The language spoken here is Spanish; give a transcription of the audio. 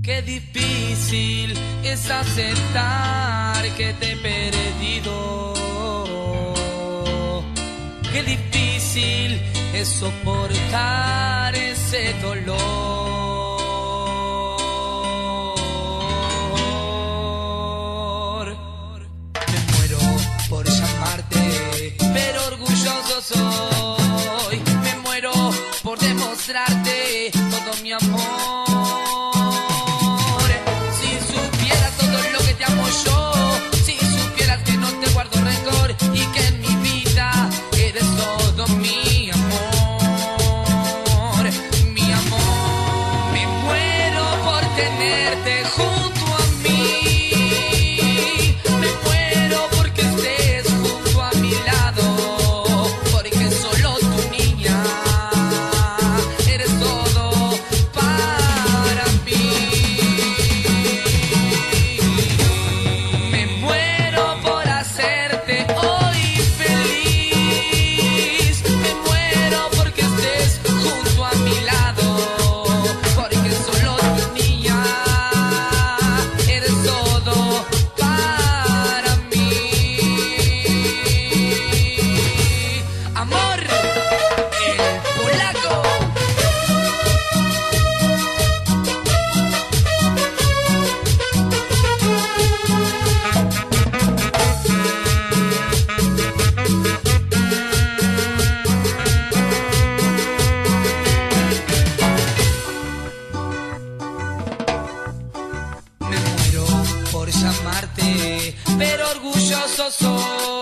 Qué difícil es aceptar que te he perdido. Qué difícil es soportar ese dolor. Me muero por llamarte, pero orgulloso soy. Me muero por demostrarte todo mi amor. Por llamarte, pero orgulloso soy.